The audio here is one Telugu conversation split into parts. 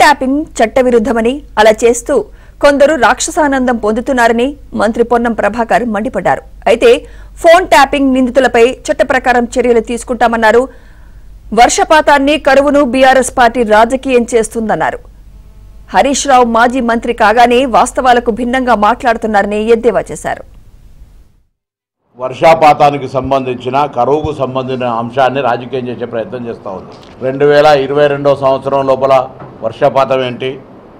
ట్యాపింగ్ చట్టవిరుద్ధమని, అలా చేస్తూ కొందరు రాక్షసానందం పొందుతున్నారని మంత్రి పొన్నం ప్రభాకర్ మండిపడ్డారు. అయితే ఫోన్ ట్యాపింగ్ నిందితులపై చట్ట ప్రకారం చర్యలు తీసుకుంటామన్నారు. వర్షపాతాన్ని, కరువును బీఆర్ఎస్ పార్టీ రాజకీయం చేస్తుందన్నారు. హరీష్ రావు మాజీ మంత్రి కాగానే వాస్తవాలకు భిన్నంగా మాట్లాడుతున్నారని ఎద్దేవా చేశారు. వర్షపాతానికి సంబంధించిన, కరువుకు సంబంధించిన అంశాన్ని రాజకీయం చేసే ప్రయత్నం చేస్తూ ఉంది. 2022 సంవత్సరం లోపల వర్షపాతం ఏంటి,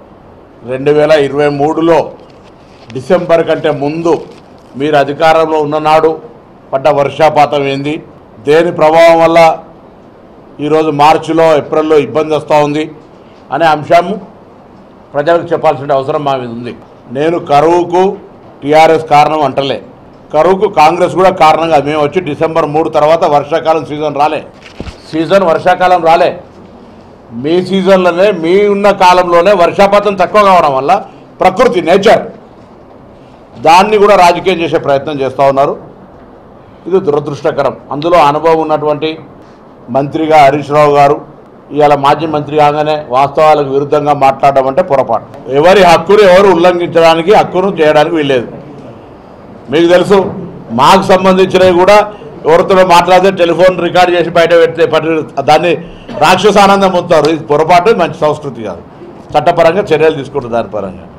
2023లో డిసెంబర్ కంటే ముందు మీరు అధికారంలో ఉన్ననాడు పడ్డ వర్షపాతం ఏంది, దేని ప్రభావం వల్ల ఈరోజు మార్చిలో, ఏప్రిల్లో ఇబ్బంది వస్తూ ఉంది అనే అంశం ప్రజలకు చెప్పాల్సిన అవసరం మా మీద ఉంది. నేను కరువుకు టీఆర్ఎస్ కారణం అంటలే, కరువుకు కాంగ్రెస్ కూడా కారణంగా. మేము వచ్చి డిసెంబర్ 3 తర్వాత వర్షాకాలం వర్షాకాలం రాలే. మీ సీజన్లోనే, మీ ఉన్న కాలంలోనే వర్షపాతం తక్కువ కావడం వల్ల ప్రకృతి, నేచర్, దాన్ని కూడా రాజకీయం చేసే ప్రయత్నం చేస్తూ ఉన్నారు. ఇది దురదృష్టకరం. అందులో అనుభవం ఉన్నటువంటి మంత్రిగా హరీష్ రావు గారు ఇవాళ మాజీ మంత్రి కాగానే వాస్తవాలకు విరుద్ధంగా మాట్లాడడం అంటే పొరపాటు. ఎవరి హక్కును ఎవరు ఉల్లంఘించడానికి, హక్కును చేయడానికి వీల్లేదు. మీకు తెలుసు, మాకు సంబంధించినవి కూడా ఎవరితో మాట్లాడితే టెలిఫోన్ రికార్డ్ చేసి బయట పెడితే దాన్ని రాక్షసానందం పొందుతారు. ఇది పొరపాటు, మంచి సంస్కృతి కాదు. చట్టపరంగా చర్యలు తీసుకుంటారు దాని పరంగా.